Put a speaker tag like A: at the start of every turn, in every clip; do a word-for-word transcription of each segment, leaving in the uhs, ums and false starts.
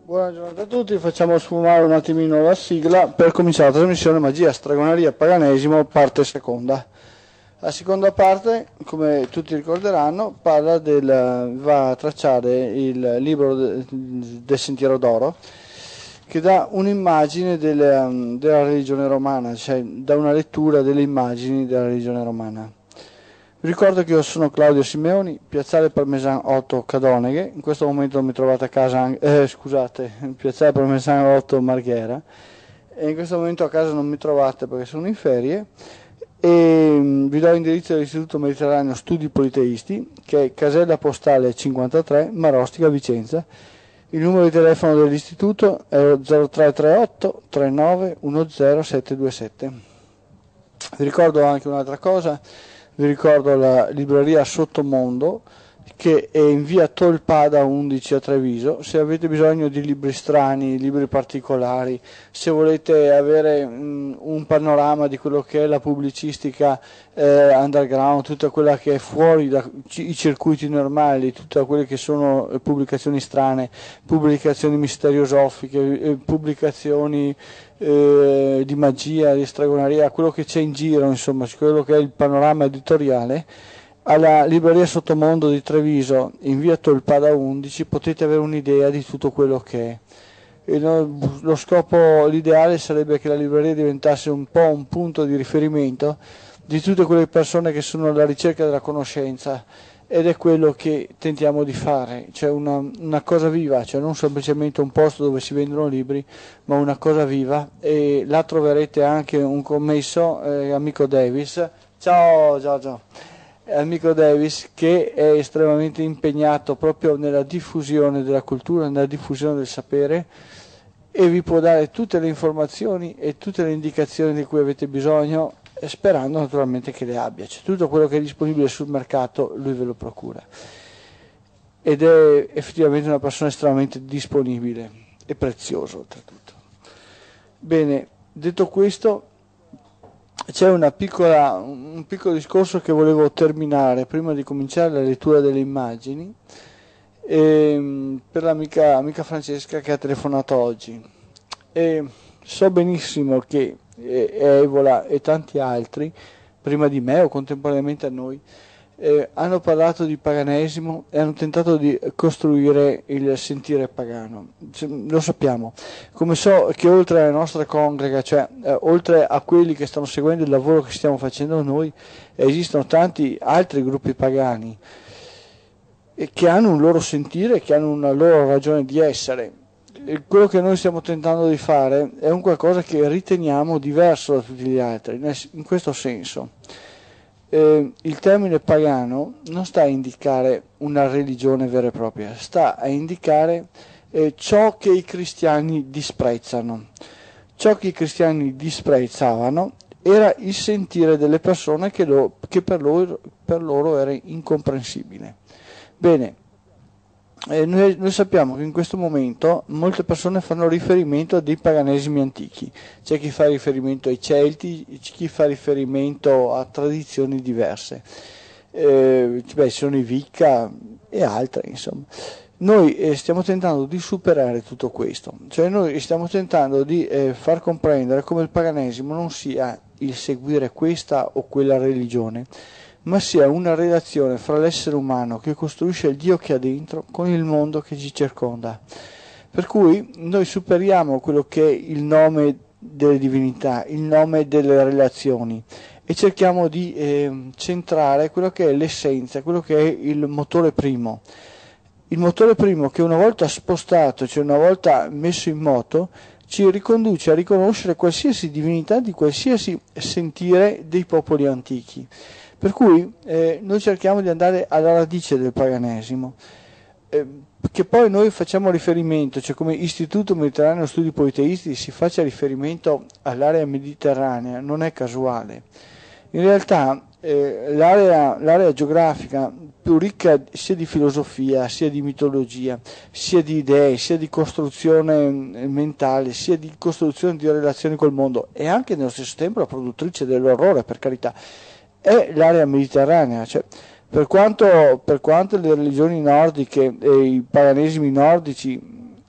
A: Buona giornata a tutti, facciamo sfumare un attimino la sigla per cominciare la trasmissione Magia, Stregoneria, Paganesimo, parte seconda. La seconda parte, come tutti ricorderanno, parla del, va a tracciare il libro de, del Sentiero d'Oro, che dà un'immagine del, della religione romana, cioè dà una lettura delle immagini della religione romana. Vi ricordo che io sono Claudio Simeoni, Piazzale Parmesan otto Cadoneghe, in questo momento mi trovate a casa, eh, scusate, Piazzale Parmesan otto Marghera, e in questo momento a casa non mi trovate perché sono in ferie, e vi do l'indirizzo dell'Istituto Mediterraneo Studi Politeisti, che è casella postale cinquantatré, Marostica, Vicenza. Il numero di telefono dell'istituto è lo zero tre tre otto tre nove uno zero sette due sette. Vi ricordo anche un'altra cosa. Vi ricordo la libreria Sottomondo, che è in via Tolpada undici a Treviso. Se avete bisogno di libri strani, libri particolari, se volete avere mh, un panorama di quello che è la pubblicistica eh, underground, tutta quella che è fuori dai circuiti normali, tutte quelle che sono eh, pubblicazioni strane, pubblicazioni misteriosofiche, eh, pubblicazioni Eh, di magia, di stregoneria, quello che c'è in giro, insomma, quello che è il panorama editoriale, alla libreria Sottomondo di Treviso, in via Tolpada undici, potete avere un'idea di tutto quello che è. E no, lo scopo, l'ideale sarebbe che la libreria diventasse un po' un punto di riferimento di tutte quelle persone che sono alla ricerca della conoscenza, ed è quello che tentiamo di fare, cioè una, una cosa viva, cioè non semplicemente un posto dove si vendono libri, ma una cosa viva. E là troverete anche un commesso, eh, amico Davis, ciao Giorgio, amico Davis, che è estremamente impegnato proprio nella diffusione della cultura, nella diffusione del sapere, e vi può dare tutte le informazioni e tutte le indicazioni di cui avete bisogno, sperando naturalmente che le abbia. Cioè, tutto quello che è disponibile sul mercato lui ve lo procura, ed è effettivamente una persona estremamente disponibile e prezioso oltretutto. Bene, detto questo, c'è una piccola, un piccolo discorso che volevo terminare prima di cominciare la lettura delle immagini, e, per l'amica amica Francesca che ha telefonato oggi. E so benissimo che Evola e tanti altri prima di me o contemporaneamente a noi eh, hanno parlato di paganesimo e hanno tentato di costruire il sentire pagano. Lo sappiamo, come so che oltre alla nostra congrega, cioè eh, oltre a quelli che stanno seguendo il lavoro che stiamo facendo noi, esistono tanti altri gruppi pagani e che hanno un loro sentire, che hanno una loro ragione di essere. Quello che noi stiamo tentando di fare è un qualcosa che riteniamo diverso da tutti gli altri, in questo senso. Eh, il termine pagano non sta a indicare una religione vera e propria, sta a indicare eh, ciò che i cristiani disprezzano. Ciò che i cristiani disprezzavano era il sentire delle persone che, lo, che per, loro, per loro era incomprensibile. Bene. Eh, noi, noi sappiamo che in questo momento molte persone fanno riferimento a dei paganesimi antichi, c'è chi fa riferimento ai Celti, chi fa riferimento a tradizioni diverse, eh, beh, sono i Wicca e altre, insomma. Noi eh, stiamo tentando di superare tutto questo, cioè noi stiamo tentando di eh, far comprendere come il paganesimo non sia il seguire questa o quella religione, ma sia una relazione fra l'essere umano che costruisce il Dio che ha dentro con il mondo che ci circonda. Per cui noi superiamo quello che è il nome delle divinità, il nome delle relazioni, e cerchiamo di eh, centrare quello che è l'essenza, quello che è il motore primo. Il motore primo che una volta spostato, cioè una volta messo in moto, ci riconduce a riconoscere qualsiasi divinità di qualsiasi sentire dei popoli antichi. Per cui eh, noi cerchiamo di andare alla radice del paganesimo, eh, che poi noi facciamo riferimento, cioè come Istituto Mediterraneo Studi Politeisti si faccia riferimento all'area mediterranea, non è casuale. In realtà eh, l'area, l'area geografica più ricca sia di filosofia, sia di mitologia, sia di idee, sia di costruzione mentale, sia di costruzione di relazioni col mondo, e anche nello stesso tempo la produttrice dell'orrore, per carità, è l'area mediterranea. Cioè, per quanto, per quanto le religioni nordiche e i paganesimi nordici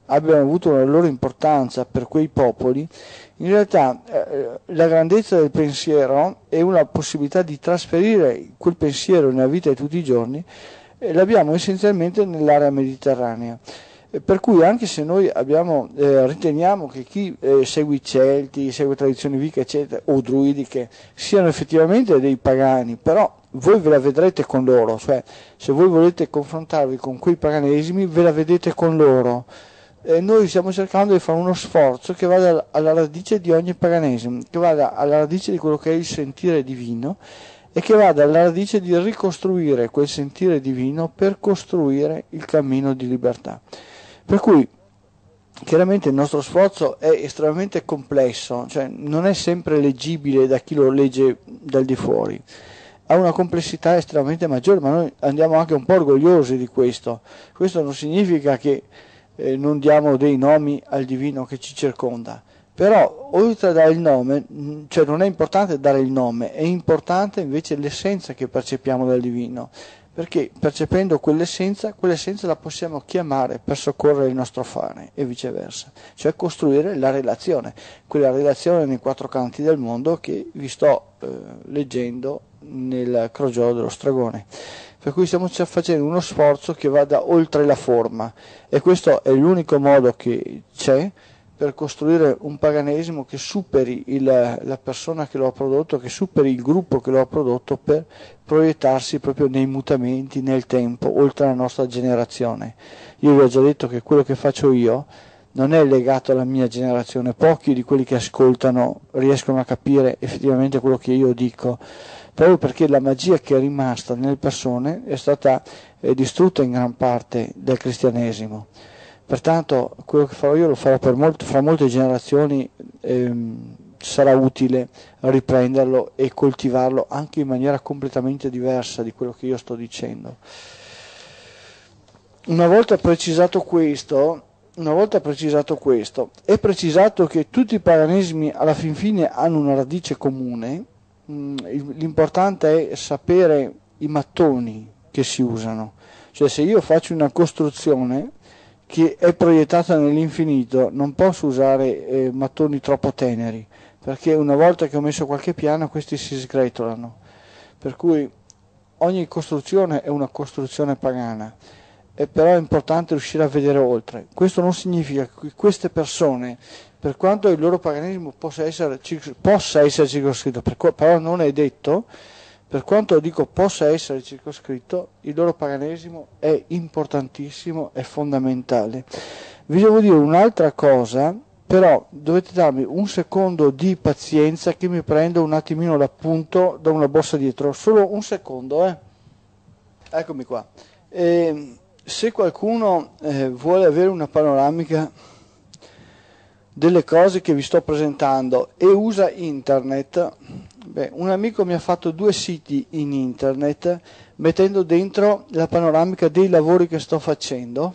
A: abbiano avuto una loro importanza per quei popoli, in realtà eh, la grandezza del pensiero e una possibilità di trasferire quel pensiero nella vita di tutti i giorni eh, l'abbiamo essenzialmente nell'area mediterranea. Per cui anche se noi abbiamo, eh, riteniamo che chi eh, segue i Celti, segue tradizioni viche eccetera, o druidiche siano effettivamente dei pagani, però voi ve la vedrete con loro, cioè se voi volete confrontarvi con quei paganesimi ve la vedete con loro. Eh, noi stiamo cercando di fare uno sforzo che vada alla radice di ogni paganesimo, che vada alla radice di quello che è il sentire divino e che vada alla radice di ricostruire quel sentire divino per costruire il cammino di libertà. Per cui chiaramente il nostro sforzo è estremamente complesso, cioè non è sempre leggibile da chi lo legge dal di fuori, ha una complessità estremamente maggiore, ma noi andiamo anche un po' orgogliosi di questo. Questo non significa che eh, non diamo dei nomi al divino che ci circonda, però oltre a dare il nome, cioè non è importante dare il nome, è importante invece l'essenza che percepiamo dal divino, perché percependo quell'essenza, quell'essenza la possiamo chiamare per soccorrere il nostro fare e viceversa, cioè costruire la relazione, quella relazione nei quattro canti del mondo che vi sto eh, leggendo nel crogiolo dello stregone. Per cui stiamo facendo uno sforzo che vada oltre la forma e questo è l'unico modo che c'è per costruire un paganesimo che superi il, la persona che lo ha prodotto, che superi il gruppo che lo ha prodotto per proiettarsi proprio nei mutamenti, nel tempo, oltre la nostra generazione. Io vi ho già detto che quello che faccio io non è legato alla mia generazione, pochi di quelli che ascoltano riescono a capire effettivamente quello che io dico, proprio perché la magia che è rimasta nelle persone è stata eh, distrutta in gran parte dal cristianesimo. Pertanto quello che farò io lo farò per molto, fra molte generazioni, ehm, sarà utile riprenderlo e coltivarlo anche in maniera completamente diversa di quello che io sto dicendo. Una volta precisato questo, una volta precisato questo, è precisato che tutti i paganesimi alla fin fine hanno una radice comune, mh, l'importante è sapere i mattoni che si usano, cioè se io faccio una costruzione che è proiettata nell'infinito, non posso usare eh, mattoni troppo teneri, perché una volta che ho messo qualche piano questi si sgretolano, per cui ogni costruzione è una costruzione pagana, e però è importante riuscire a vedere oltre. Questo non significa che queste persone, per quanto il loro paganesimo possa essere, possa essere circoscritto, però non è detto, per quanto dico possa essere circoscritto, il loro paganesimo è importantissimo, è fondamentale. Vi devo dire un'altra cosa, però dovete darmi un secondo di pazienza che mi prendo un attimino l'appunto da una borsa dietro, solo un secondo, eh. Eccomi qua. E se qualcuno eh, vuole avere una panoramica delle cose che vi sto presentando e usa internet, beh, un amico mi ha fatto due siti in internet mettendo dentro la panoramica dei lavori che sto facendo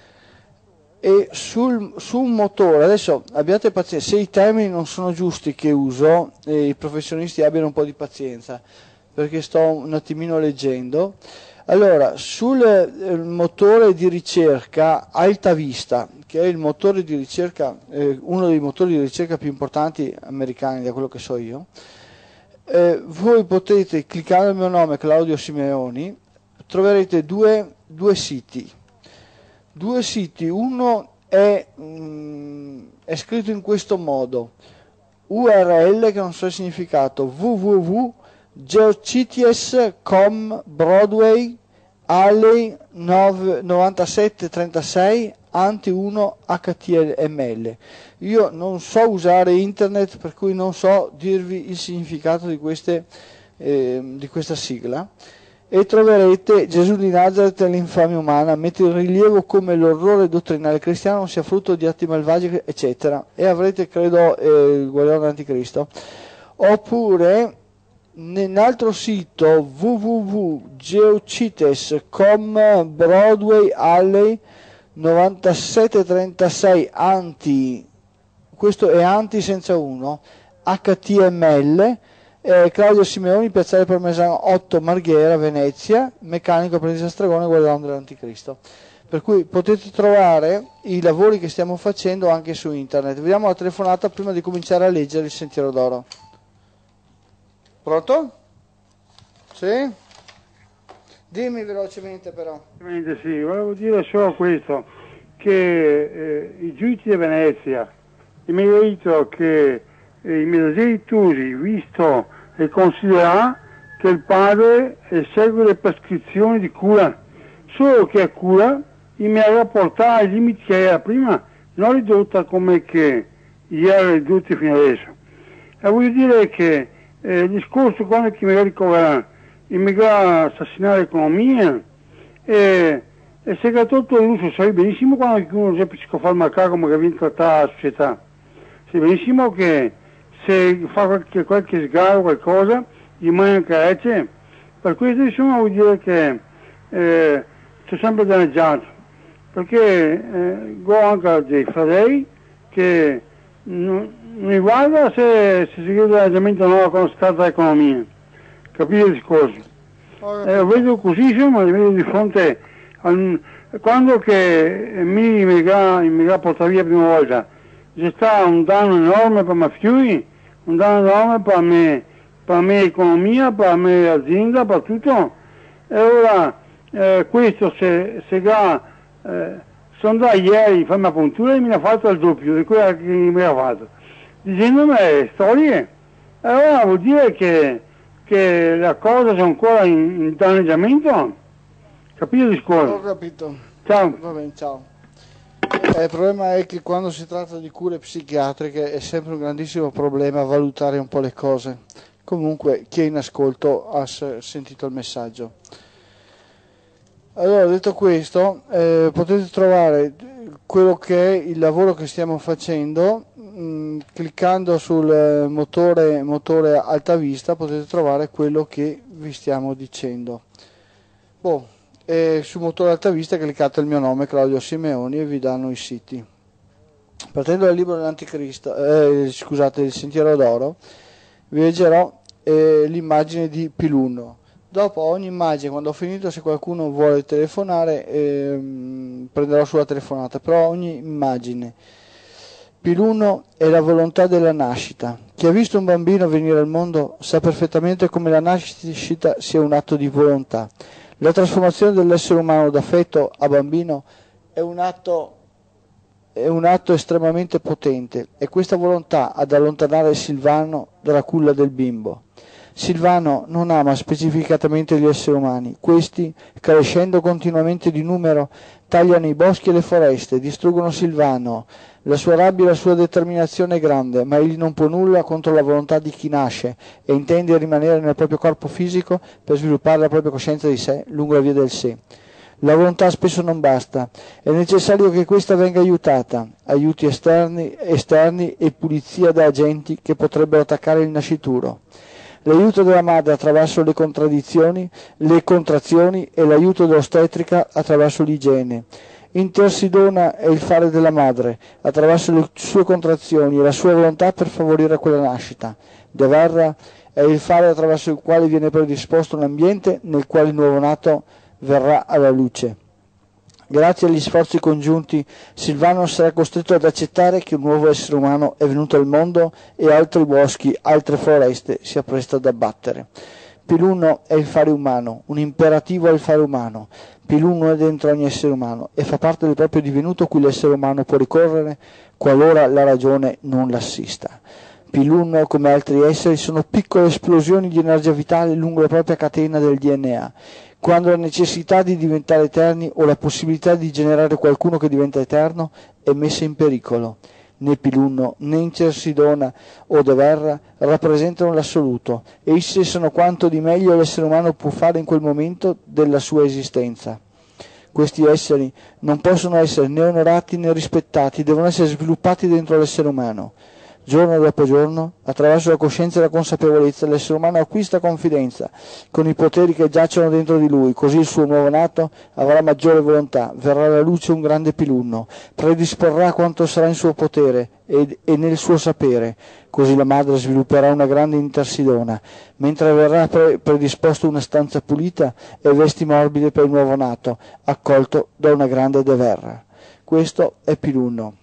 A: e sul, su un motore, adesso abbiate pazienza, se i termini non sono giusti che uso, eh, i professionisti abbiano un po' di pazienza perché sto un attimino leggendo. Allora, sul eh, motore di ricerca AltaVista, che è il motore di ricerca, eh, uno dei motori di ricerca più importanti americani, da quello che so io, eh, voi potete cliccare il mio nome, Claudio Simeoni, troverete due, due siti. Due siti, uno è, mh, è scritto in questo modo, U R L che non so il significato, www punto geocities punto com Broadway Alley novantasette trentasei Anti uno H T M L. Io non so usare internet, per cui non so dirvi il significato di, queste, eh, di questa sigla, e troverete Gesù di Nazareth e l'infamia umana, mette in rilievo come l'orrore dottrinale cristiano sia frutto di atti malvagi, eccetera, e avrete, credo, eh, il guarione dell'anticristo. Oppure nell'altro sito www punto geocities punto com Broadway Alley novantasette trentasei Anti, questo è Anti senza uno, H T M L, eh, Claudio Simeoni, Piazzale Parmesano otto Marghera, Venezia, meccanico apprendista stregone, guardiano dell'anticristo. per cui potete trovare i lavori che stiamo facendo anche su internet. Vediamo la telefonata prima di cominciare a leggere il Sentiero d'Oro. Pronto? Sì? Dimmi velocemente però.
B: Sì, volevo dire solo questo, che eh, i giudici di Venezia, il merito che eh, i medesimi Tusi, visto e considera che il padre eh, segue le prescrizioni di cura, solo che a cura mi aveva portato ai limiti che era prima, non ridotta come che gli era ridotti fino adesso. E voglio dire che eh, il discorso quando chi mi ricovera il mega assassinare l'economia e, e se che tutto l'uso sai benissimo quando uno è psicofarmacato come che viene trattata la società, sai benissimo che se fa qualche, qualche sgarro qualcosa gli manca carezze, per questo insomma vuol dire che eh, c'è sempre danneggiato, perché eh, go anche dei fratelli che non, non riguarda se, se si chiede l'allenamento o no con stata l'economia, capire il discorso. Eh, lo vedo così, insomma, li vedo di fronte a un, quando che mi mi ha portato via la prima volta, c'è stato un danno enorme per Mafiui, un danno enorme per me, per la mia economia, per la mia azienda, per tutto. E ora eh, questo se, se ga, eh, sono andato ieri a fare una puntura e mi ha fatto il doppio di quella che mi ha fatto, dicendomi storie. E ora vuol dire che, che la cosa è ancora in, in danneggiamento? Capito il discorso?
A: Ho capito.
B: Ciao.
A: Va bene, ciao. Eh, il problema è che quando si tratta di cure psichiatriche è sempre un grandissimo problema valutare un po' le cose. Comunque chi è in ascolto ha sentito il messaggio. Allora, detto questo, eh, potete trovare quello che è il lavoro che stiamo facendo mh, cliccando sul motore, motore alta vista potete trovare quello che vi stiamo dicendo. Boh, e sul motore alta vista cliccate il mio nome, Claudio Simeoni, e vi danno i siti. Partendo dal libro dell'Anticristo, eh, scusate, il Sentiero d'Oro, vi leggerò eh, l'immagine di Piluno. Dopo ogni immagine, quando ho finito, se qualcuno vuole telefonare, ehm, prenderò sulla telefonata, però ogni immagine. Piluno è la volontà della nascita. Chi ha visto un bambino venire al mondo sa perfettamente come la nascita sia un atto di volontà. La trasformazione dell'essere umano da feto a bambino è un atto, è un atto estremamente potente, e questa volontà ad allontanare Silvano dalla culla del bimbo. Silvano non ama specificatamente gli esseri umani. Questi, crescendo continuamente di numero, tagliano i boschi e le foreste, distruggono Silvano. La sua rabbia e la sua determinazione è grande, ma egli non può nulla contro la volontà di chi nasce e intende rimanere nel proprio corpo fisico per sviluppare la propria coscienza di sé lungo la via del sé. La volontà spesso non basta, è necessario che questa venga aiutata, aiuti esterni, esterni e pulizia da agenti che potrebbero attaccare il nascituro. L'aiuto della madre attraverso le contraddizioni, le contrazioni e l'aiuto dell'ostetrica attraverso l'igiene. Intersidona è il fare della madre, attraverso le sue contrazioni e la sua volontà per favorire quella nascita. Devarra è il fare attraverso il quale viene predisposto un ambiente nel quale il nuovo nato verrà alla luce. Grazie agli sforzi congiunti, Silvano sarà costretto ad accettare che un nuovo essere umano è venuto al mondo e altri boschi, altre foreste si appresta ad abbattere. Piluno è il fare umano, un imperativo al fare umano. Piluno è dentro ogni essere umano e fa parte del proprio divenuto cui l'essere umano può ricorrere qualora la ragione non l'assista. Piluno, come altri esseri, sono piccole esplosioni di energia vitale lungo la propria catena del D N A. Quando la necessità di diventare eterni o la possibilità di generare qualcuno che diventa eterno è messa in pericolo. Né Piluno, né Incersidona o Deverra rappresentano l'assoluto, e essi sono quanto di meglio l'essere umano può fare in quel momento della sua esistenza. Questi esseri non possono essere né onorati né rispettati, devono essere sviluppati dentro l'essere umano. Giorno dopo giorno, attraverso la coscienza e la consapevolezza, l'essere umano acquista confidenza con i poteri che giacciono dentro di lui, così il suo nuovo nato avrà maggiore volontà, verrà alla luce un grande pilunno, predisporrà quanto sarà in suo potere e, e nel suo sapere, così la madre svilupperà una grande intersidona, mentre verrà pre- predisposto una stanza pulita e vesti morbide per il nuovo nato, accolto da una grande deverra. Questo è pilunno.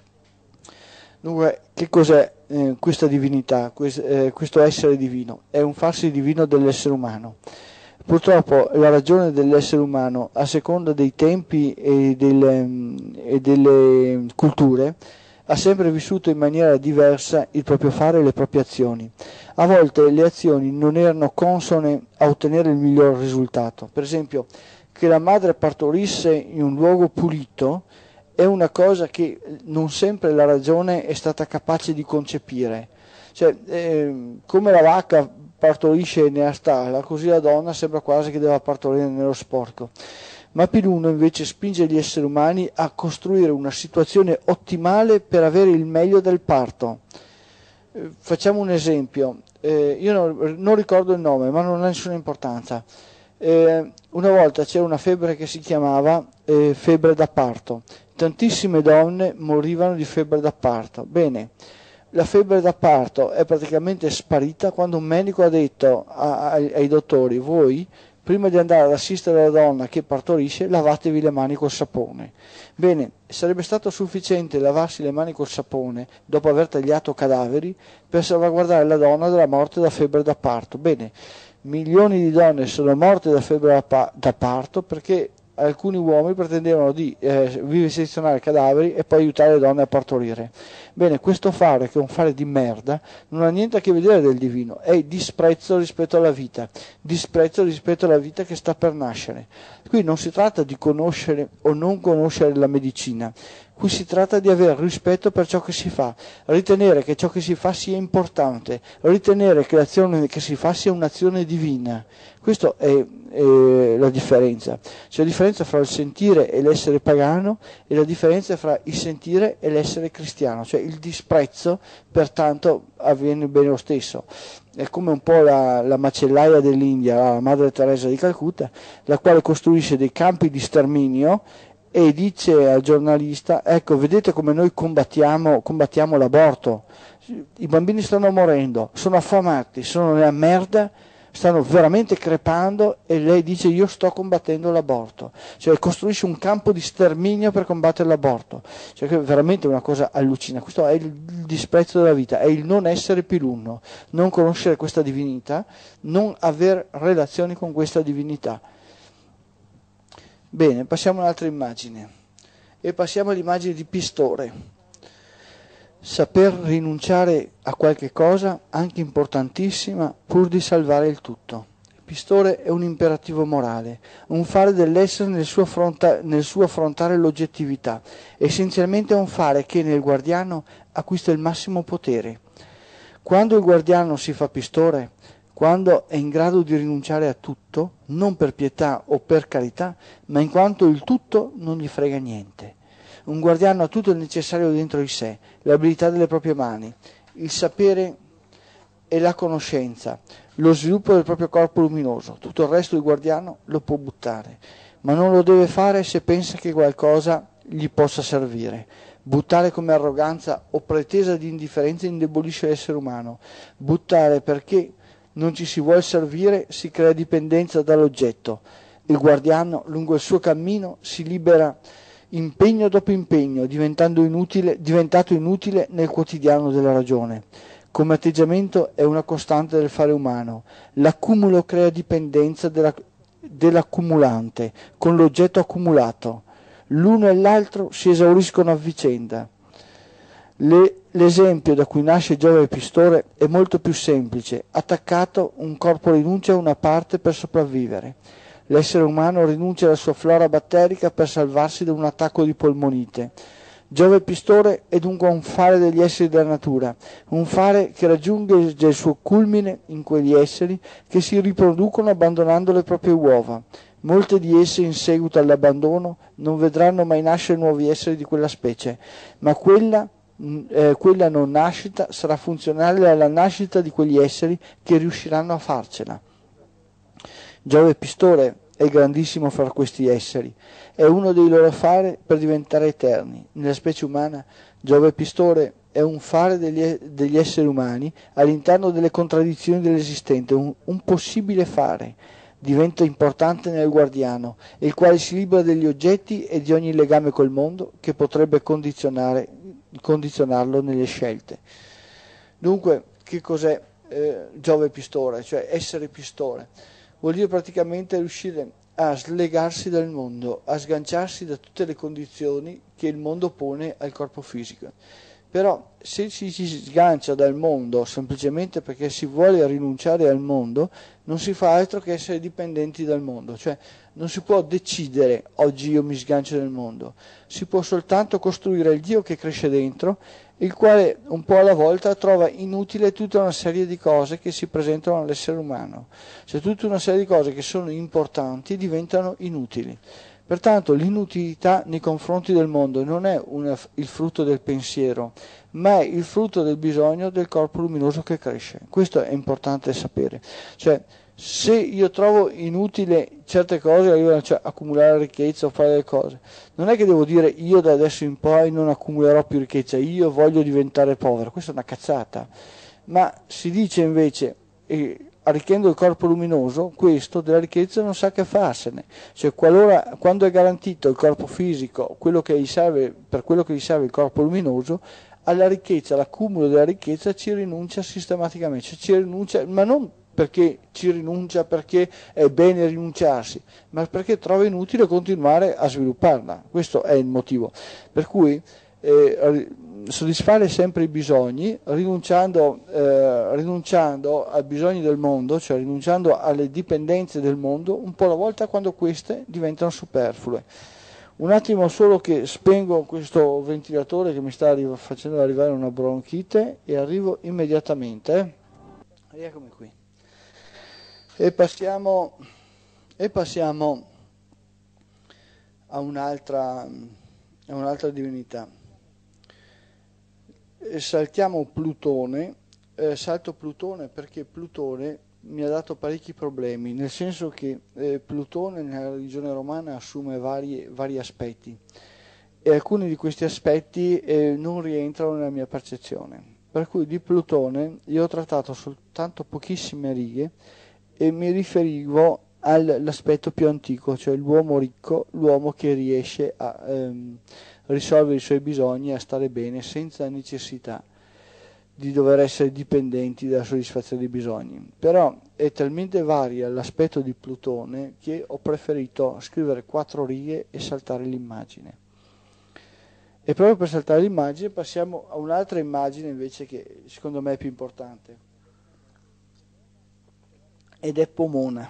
A: Dunque, che cos'è eh, questa divinità, quest, eh, questo essere divino? È un farsi divino dell'essere umano. Purtroppo la ragione dell'essere umano, a seconda dei tempi e delle, e delle culture, ha sempre vissuto in maniera diversa il proprio fare e le proprie azioni. A volte le azioni non erano consone a ottenere il miglior risultato. Per esempio, che la madre partorisse in un luogo pulito è una cosa che non sempre la ragione è stata capace di concepire. Cioè, eh, come la vacca partorisce nella stalla, così la donna sembra quasi che debba partorire nello sporco. Ma Pilunno invece spinge gli esseri umani a costruire una situazione ottimale per avere il meglio del parto. Eh, facciamo un esempio, eh, io non, non ricordo il nome, ma non ha nessuna importanza. Eh, una volta c'era una febbre che si chiamava eh, febbre da parto. Tantissime donne morivano di febbre da parto. Bene, la febbre da parto è praticamente sparita quando un medico ha detto a, ai, ai dottori: voi prima di andare ad assistere la donna che partorisce lavatevi le mani col sapone. Bene, sarebbe stato sufficiente lavarsi le mani col sapone dopo aver tagliato cadaveri per salvaguardare la donna dalla morte da febbre da parto. Bene, milioni di donne sono morte da febbre da, pa- da parto perché alcuni uomini pretendevano di eh, vivisezionare cadaveri e poi aiutare le donne a partorire. Bene, questo fare, che è un fare di merda, non ha niente a che vedere del divino, è disprezzo rispetto alla vita, disprezzo rispetto alla vita che sta per nascere. Qui non si tratta di conoscere o non conoscere la medicina, qui si tratta di avere rispetto per ciò che si fa, ritenere che ciò che si fa sia importante, ritenere che l'azione che si fa sia un'azione divina. Questa è, è la differenza. C'è la differenza fra il sentire e l'essere pagano e la differenza fra il sentire e l'essere cristiano, cioè il disprezzo pertanto avviene bene lo stesso. È come un po' la, la macellaia dell'India, la Madre Teresa di Calcutta, la quale costruisce dei campi di sterminio e dice al giornalista: ecco, vedete come noi combattiamo, combattiamo l'aborto, i bambini stanno morendo, sono affamati, sono nella merda, stanno veramente crepando, e lei dice: io sto combattendo l'aborto. Cioè costruisce un campo di sterminio per combattere l'aborto. Cioè che è veramente una cosa allucinante. Questo è il disprezzo della vita, è il non essere pilunno, non conoscere questa divinità, non aver relazioni con questa divinità. Bene, passiamo a un'altra immagine, e passiamo all'immagine di Pistore. Saper rinunciare a qualche cosa, anche importantissima, pur di salvare il tutto. Pistore è un imperativo morale, un fare dell'essere nel suo, affronta- nel suo affrontare l'oggettività, essenzialmente è un fare che nel guardiano acquista il massimo potere. Quando il guardiano si fa pistore, quando è in grado di rinunciare a tutto, non per pietà o per carità, ma in quanto il tutto non gli frega niente. Un guardiano ha tutto il necessario dentro di sé, l'abilità delle proprie mani, il sapere e la conoscenza, lo sviluppo del proprio corpo luminoso. Tutto il resto il guardiano lo può buttare, ma non lo deve fare se pensa che qualcosa gli possa servire. Buttare come arroganza o pretesa di indifferenza indebolisce l'essere umano. Buttare perché non ci si vuole servire si crea dipendenza dall'oggetto. Il guardiano, lungo il suo cammino, si libera impegno dopo impegno, diventando inutile, diventato inutile nel quotidiano della ragione. Come atteggiamento è una costante del fare umano. L'accumulo crea dipendenza della, dell'accumulante con l'oggetto accumulato. L'uno e l'altro si esauriscono a vicenda. Le, l'esempio da cui nasce Giove Pistore è molto più semplice. Attaccato, un corpo rinuncia a una parte per sopravvivere. L'essere umano rinuncia alla sua flora batterica per salvarsi da un attacco di polmonite. Giove Pistore è dunque un fare degli esseri della natura, un fare che raggiunge il suo culmine in quegli esseri che si riproducono abbandonando le proprie uova. Molte di esse in seguito all'abbandono non vedranno mai nascere nuovi esseri di quella specie, ma quella eh, quella non nascita sarà funzionale alla nascita di quegli esseri che riusciranno a farcela. Giove Pistore è grandissimo fra questi esseri, è uno dei loro fare per diventare eterni. Nella specie umana Giove Pistore è un fare degli, degli esseri umani all'interno delle contraddizioni dell'esistente, un, un possibile fare. Diventa importante nel guardiano, il quale si libera degli oggetti e di ogni legame col mondo che potrebbe condizionare, condizionarlo nelle scelte. Dunque, che cos'è eh, Giove Pistore? Cioè essere Pistore. Vuol dire praticamente riuscire a slegarsi dal mondo, a sganciarsi da tutte le condizioni che il mondo pone al corpo fisico. Però se ci si sgancia dal mondo semplicemente perché si vuole rinunciare al mondo, non si fa altro che essere dipendenti dal mondo, cioè non si può decidere oggi io mi sgancio dal mondo, si può soltanto costruire il Dio che cresce dentro, il quale un po' alla volta trova inutile tutta una serie di cose che si presentano all'essere umano, cioè tutta una serie di cose che sono importanti diventano inutili. Pertanto l'inutilità nei confronti del mondo non è una, il frutto del pensiero, ma è il frutto del bisogno del corpo luminoso che cresce. Questo è importante sapere. Cioè, se io trovo inutile certe cose, cioè accumulare ricchezza o fare delle cose, non è che devo dire io da adesso in poi non accumulerò più ricchezza, io voglio diventare povero. Questa è una cazzata. Ma si dice invece... Eh, arricchendo il corpo luminoso, questo della ricchezza non sa che farsene, cioè qualora, quando è garantito il corpo fisico, quello che gli serve, per quello che gli serve il corpo luminoso, alla ricchezza, all'accumulo della ricchezza ci rinuncia sistematicamente, cioè ci rinuncia, ma non perché ci rinuncia perché è bene rinunciarsi, ma perché trova inutile continuare a svilupparla. Questo è il motivo per cui eh, soddisfare sempre i bisogni, rinunciando, eh, rinunciando ai bisogni del mondo, cioè rinunciando alle dipendenze del mondo, un po' alla volta quando queste diventano superflue. Un attimo solo che spengo questo ventilatore che mi sta arriva, facendo arrivare una bronchite e arrivo immediatamente. Eh. Eccomi qui. E passiamo, e passiamo a un'altra, a un'altra divinità. Saltiamo Plutone, eh, salto Plutone perché Plutone mi ha dato parecchi problemi, nel senso che eh, Plutone nella religione romana assume vari, vari aspetti e alcuni di questi aspetti eh, non rientrano nella mia percezione, per cui di Plutone io ho trattato soltanto pochissime righe e mi riferivo all'aspetto più antico, cioè l'uomo ricco, l'uomo che riesce a ehm, risolvere i suoi bisogni e a stare bene senza necessità di dover essere dipendenti dalla soddisfazione dei bisogni. Però è talmente varia l'aspetto di Plutone che ho preferito scrivere quattro righe e saltare l'immagine. E proprio per saltare l'immagine passiamo a un'altra immagine invece che secondo me è più importante, ed è Pomona.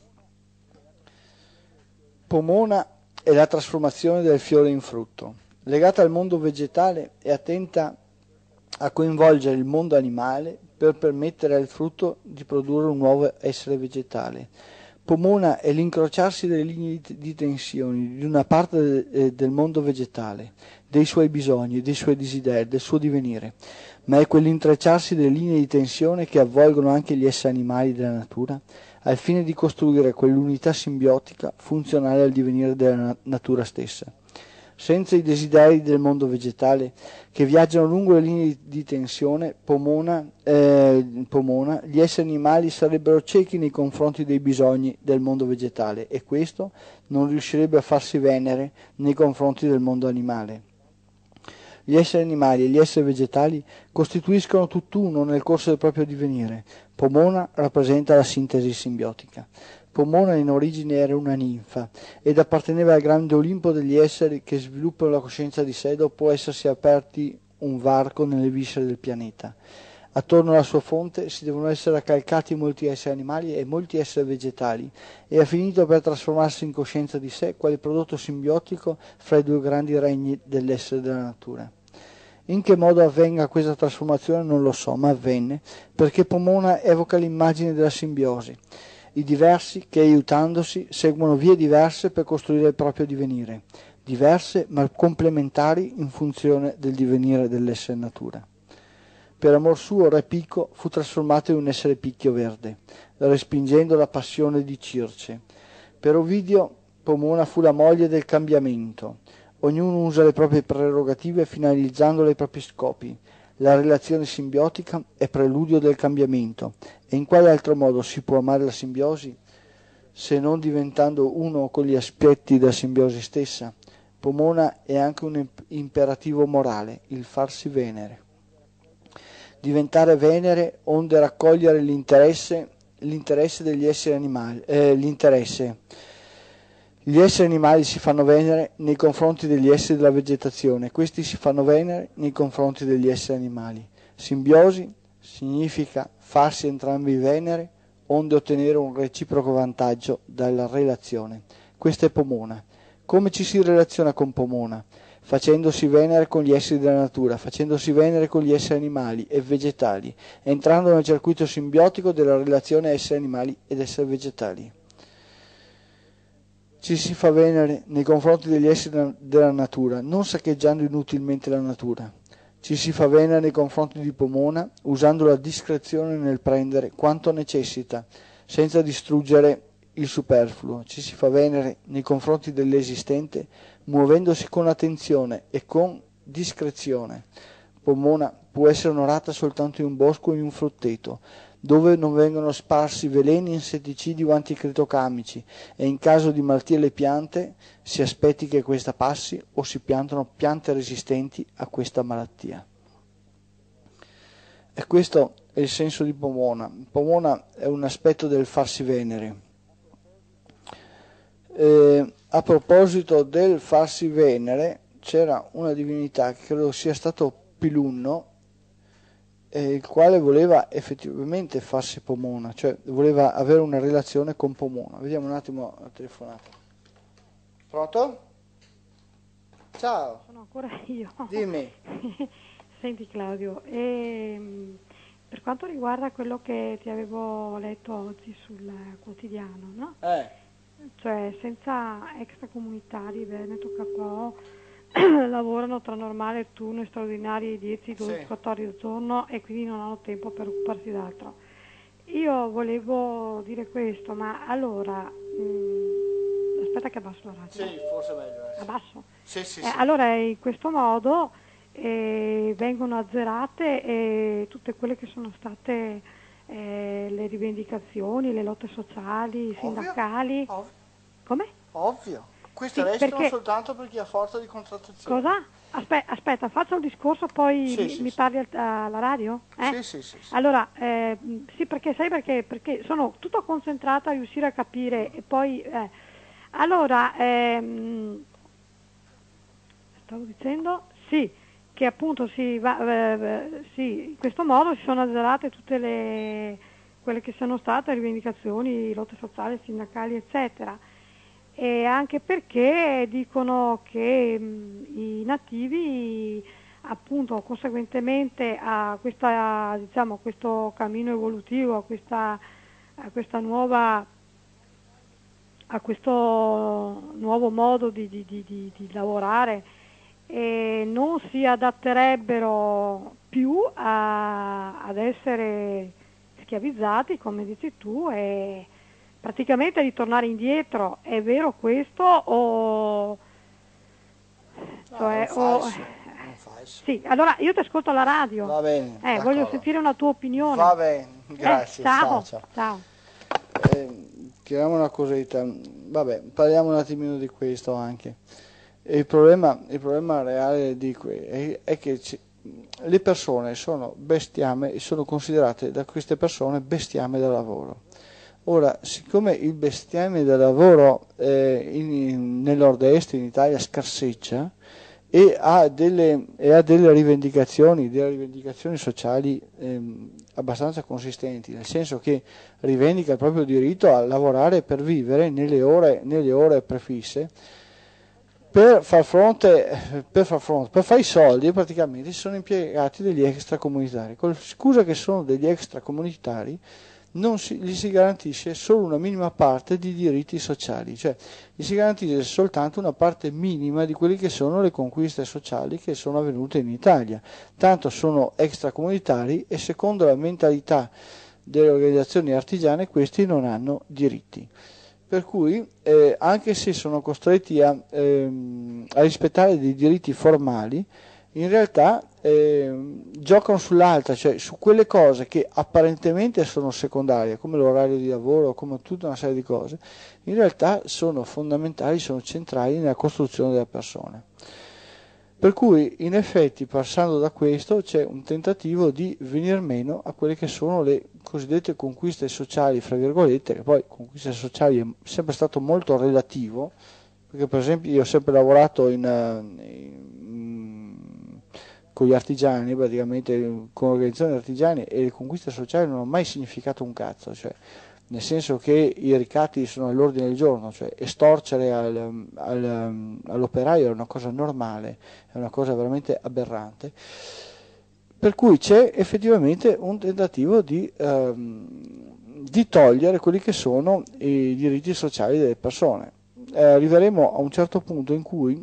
A: Pomona è la trasformazione del fiore in frutto. Legata al mondo vegetale è attenta a coinvolgere il mondo animale per permettere al frutto di produrre un nuovo essere vegetale. Pomona è l'incrociarsi delle linee di tensione di una parte del mondo vegetale, dei suoi bisogni, dei suoi desideri, del suo divenire, ma è quell'intrecciarsi delle linee di tensione che avvolgono anche gli esseri animali della natura, al fine di costruire quell'unità simbiotica funzionale al divenire della natura stessa. Senza i desideri del mondo vegetale che viaggiano lungo le linee di tensione, Pomona, eh, Pomona, gli esseri animali sarebbero ciechi nei confronti dei bisogni del mondo vegetale e questo non riuscirebbe a farsi venere nei confronti del mondo animale. Gli esseri animali e gli esseri vegetali costituiscono tutt'uno nel corso del proprio divenire. Pomona rappresenta la sintesi simbiotica. Pomona in origine era una ninfa ed apparteneva al grande Olimpo degli esseri che sviluppano la coscienza di sé dopo essersi aperti un varco nelle viscere del pianeta. Attorno alla sua fonte si devono essere accalcati molti esseri animali e molti esseri vegetali e ha finito per trasformarsi in coscienza di sé quale prodotto simbiotico fra i due grandi regni dell'essere della natura. In che modo avvenga questa trasformazione non lo so, ma avvenne perché Pomona evoca l'immagine della simbiosi. I diversi che, aiutandosi, seguono vie diverse per costruire il proprio divenire. diverse ma complementari in funzione del divenire dell'essere natura. Per amor suo Re Picco fu trasformato in un essere picchio verde, respingendo la passione di Circe. Per Ovidio Pomona fu la moglie del cambiamento. Ognuno usa le proprie prerogative finalizzandole ai propri scopi. La relazione simbiotica è preludio del cambiamento. E in quale altro modo si può amare la simbiosi se non diventando uno con gli aspetti della simbiosi stessa? Pomona è anche un imperativo morale, il farsi venere. Diventare venere onde raccogliere l'interesse, l'interesse degli esseri animali, eh, l'interesse. Gli esseri animali si fanno venere nei confronti degli esseri della vegetazione, questi si fanno venere nei confronti degli esseri animali. Simbiosi significa farsi entrambi venere, onde ottenere un reciproco vantaggio dalla relazione. Questa è Pomona. Come ci si relaziona con Pomona? Facendosi venere con gli esseri della natura, facendosi venere con gli esseri animali e vegetali, entrando nel circuito simbiotico della relazione esseri animali ed esseri vegetali. Ci si fa venere nei confronti degli esseri della natura, non saccheggiando inutilmente la natura. Ci si fa venere nei confronti di Pomona, usando la discrezione nel prendere quanto necessita, senza distruggere il superfluo. Ci si fa venere nei confronti dell'esistente, muovendosi con attenzione e con discrezione. Pomona può essere onorata soltanto in un bosco o in un frutteto, dove non vengono sparsi veleni, insetticidi o anticritocamici, e in caso di malattie alle piante si aspetti che questa passi o si piantano piante resistenti a questa malattia. E questo è il senso di Pomona. Pomona è un aspetto del farsi venere. Eh, a proposito del farsi venere, c'era una divinità che credo sia stato Pilunno, eh, il quale voleva effettivamente farsi Pomona, cioè voleva avere una relazione con Pomona. Vediamo un attimo la telefonata. Pronto? Ciao.
C: Sono ancora io.
A: Dimmi.
C: Senti Claudio, e, per quanto riguarda quello che ti avevo letto oggi sul quotidiano, no?
A: Eh.
C: Cioè senza extracomunitari, Veneto, K O lavorano tra normale, turno e straordinari dieci, dodici,
A: Sì.
C: quattordici al giorno e quindi non hanno tempo per occuparsi d'altro. Io volevo dire questo, ma allora mh, aspetta che abbasso la radio.
A: Sì, forse è meglio. Eh.
C: Abbasso?
A: Sì, sì,
C: Eh,
A: sì.
C: allora in questo modo eh, vengono azzerate eh, tutte quelle che sono state eh, le rivendicazioni, le lotte sociali,
A: Ovvio,
C: sindacali.
A: Ovvio.
C: Come?
A: Ovvio. Queste
C: Sì,
A: restano
C: perché-
A: soltanto per chi ha forza di contrattazione.
C: Cosa? Aspe- aspetta, faccio un discorso, poi
A: Sì,
C: mi,
A: sì,
C: mi
A: sì.
C: parli al- alla radio? Eh?
A: Sì, sì, sì, sì.
C: Allora, eh, sì, perché sai perché? Perché sono tutto concentrata a riuscire a capire e poi... eh, allora, ehm, stavo dicendo, sì, che appunto si va, eh, sì, in questo modo si sono azzerate tutte le, quelle che sono state rivendicazioni, lotte sociali, sindacali, eccetera. E anche perché dicono che mh, i nativi appunto conseguentemente a questa, diciamo, questo cammino evolutivo, a questa, a questa nuova a questo nuovo modo di, di, di, di, di lavorare e non si adatterebbero più a, ad essere schiavizzati, come dici tu, e praticamente ritornare indietro. È vero questo o... Cioè,
A: Ah, è un
C: o-
A: falso, è un falso.
C: Sì, allora io ti ascolto alla radio.
A: Va bene,
C: Eh, voglio
A: d'accordo.
C: sentire una tua opinione.
A: Va bene,
C: Eh,
A: grazie.
C: ciao,
A: ciao.
C: ciao.
A: Eh, chiariamo una cosetta, vabbè, parliamo un attimino di questo anche. Il problema, il problema reale di que- è, è che ci- le persone sono bestiame e sono considerate da queste persone bestiame da lavoro. Ora, siccome il bestiame da lavoro eh, in, in, nel nord-est, in Italia, scarseggia e ha delle, e ha delle rivendicazioni, delle rivendicazioni sociali ehm, abbastanza consistenti, nel senso che rivendica il proprio diritto a lavorare per vivere nelle ore, nelle ore prefisse, per far fronte, per far fronte, per fare i soldi praticamente si sono impiegati degli extracomunitari. Con la scusa che sono degli extracomunitari non si, gli si garantisce solo una minima parte di diritti sociali, cioè gli si garantisce soltanto una parte minima di quelle che sono le conquiste sociali che sono avvenute in Italia, tanto sono extracomunitari e secondo la mentalità delle organizzazioni artigiane questi non hanno diritti. Per cui eh, anche se sono costretti a, ehm, a rispettare dei diritti formali, in realtà eh, giocano sull'altra, cioè su quelle cose che apparentemente sono secondarie, come l'orario di lavoro, come tutta una serie di cose, in realtà sono fondamentali, sono centrali nella costruzione della persona. Per cui in effetti, passando da questo, c'è un tentativo di venir meno a quelle che sono le cosiddette conquiste sociali, fra virgolette, che poi conquiste sociali è sempre stato molto relativo, perché per esempio io ho sempre lavorato in, in, con gli artigiani, praticamente con organizzazioni artigiane, e le conquiste sociali non hanno mai significato un cazzo, cioè nel senso che i ricatti sono all'ordine del giorno, cioè estorcere al, al, all'operaio è una cosa normale, è una cosa veramente aberrante, per cui c'è effettivamente un tentativo di, ehm, di togliere quelli che sono i diritti sociali delle persone. Eh, arriveremo a un certo punto in cui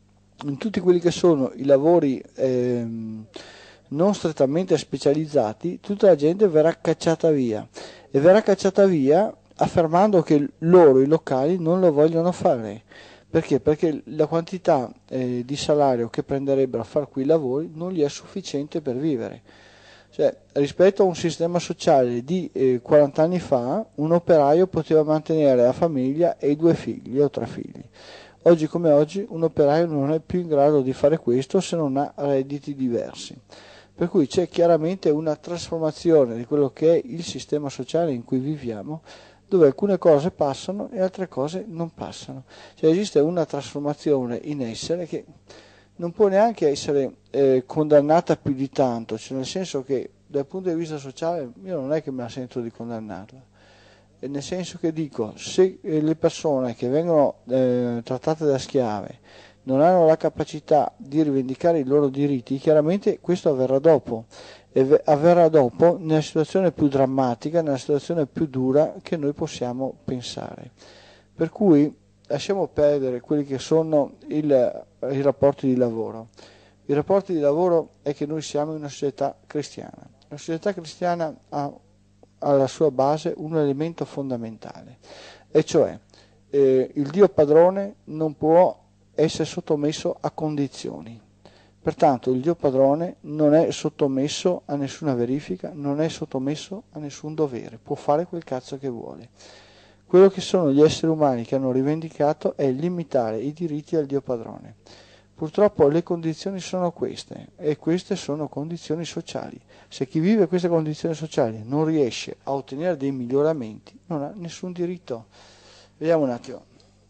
A: in tutti quelli che sono i lavori ehm, non strettamente specializzati, tutta la gente verrà cacciata via e verrà cacciata via affermando che loro, i locali, non lo vogliono fare. Perché? Perché la quantità eh, di salario che prenderebbero a fare quei lavori non gli è sufficiente per vivere. Cioè, rispetto a un sistema sociale di eh, quaranta anni fa, un operaio poteva mantenere la famiglia e i due figli o tre figli. Oggi come oggi un operaio non è più in grado di fare questo se non ha redditi diversi. Per cui c'è chiaramente una trasformazione di quello che è il sistema sociale in cui viviamo, dove alcune cose passano e altre cose non passano. Cioè esiste una trasformazione in essere che non può neanche essere eh, condannata più di tanto, cioè nel senso che dal punto di vista sociale io non è che me la sento di condannarla. Nel senso che dico, se le persone che vengono eh, trattate da schiave non hanno la capacità di rivendicare i loro diritti, chiaramente questo avverrà dopo, e avverrà dopo nella situazione più drammatica, nella situazione più dura che noi possiamo pensare. Per cui lasciamo perdere quelli che sono il, i rapporti di lavoro. I rapporti di lavoro è che noi siamo in una società cristiana. La società cristiana ha alla sua base un elemento fondamentale, e cioè eh, il Dio padrone non può essere sottomesso a condizioni. Pertanto il Dio padrone non è sottomesso a nessuna verifica, non è sottomesso a nessun dovere, può fare quel cazzo che vuole. Quello che sono gli esseri umani che hanno rivendicato è limitare i diritti al Dio padrone. Purtroppo le condizioni sono queste, e queste sono condizioni sociali. Se chi vive queste condizioni sociali non riesce a ottenere dei miglioramenti, non ha nessun diritto. Vediamo un attimo.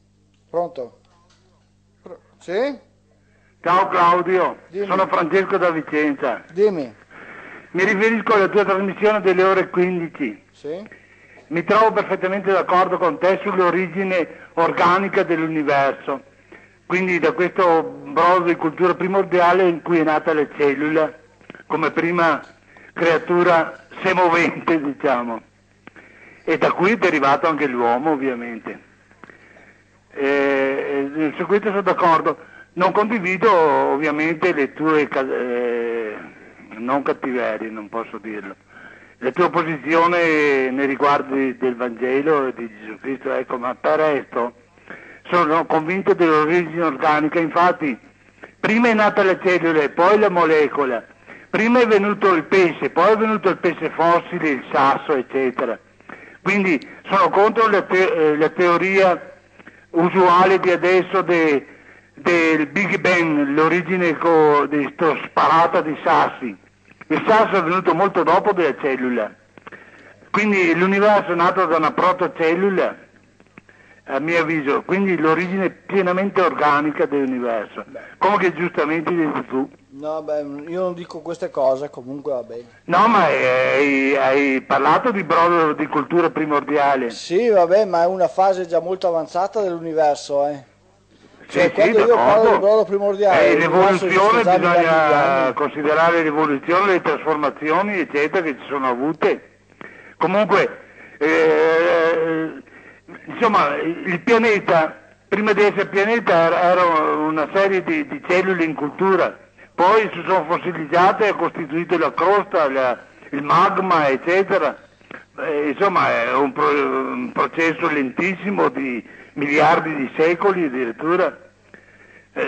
A: Pronto? Pro- sì?
B: Ciao Claudio,
A: Dimmi.
B: Sono Francesco da Vicenza.
A: Dimmi.
B: Mi riferisco alla tua trasmissione delle ore quindici.
A: Sì?
B: Mi trovo perfettamente d'accordo con te sull'origine organica dell'universo. Quindi da questo brodo di cultura primordiale in cui è nata la cellula come prima creatura semovente, diciamo, e da cui è derivato anche l'uomo, ovviamente. E, su questo sono d'accordo. Non condivido ovviamente le tue eh, non cattiverie, non posso dirlo, la tua posizione nei riguardi del Vangelo e di Gesù Cristo, ecco, ma per resto sono convinto dell'origine organica. Infatti prima è nata la cellula e poi la molecola, prima è venuto il pesce, poi è venuto il pesce fossile, il sasso, eccetera. Quindi sono contro la, te- la teoria usuale di adesso de- del Big Bang, l'origine co- di sto sparata di sassi. Il sasso è venuto molto dopo della cellula, quindi l'universo è nato da una protocellula, a mio avviso, quindi l'origine pienamente organica dell'universo, come che giustamente hai detto tu.
A: No, beh, io non dico queste cose, comunque va bene.
B: No, ma hai, hai parlato di brodo di cultura primordiale.
A: Sì, vabbè, ma è una fase già molto avanzata dell'universo, eh. Cioè,
B: Sì,
A: quando
B: sì,
A: io parlo
B: d'accordo.
A: di brodo primordiale,
B: Eh,
A: l'universo
B: l'evoluzione
A: esiste già da mille
B: bisogna
A: anni.
B: considerare l'evoluzione, le trasformazioni, eccetera, che ci sono avute. Comunque, eh, insomma, il pianeta, prima di essere pianeta, era, era una serie di, di cellule in cultura, poi si sono fossilizzate e ha costituito la crosta, la, il magma, eccetera. Eh, insomma, è un, pro, un processo lentissimo di miliardi di secoli addirittura. Eh,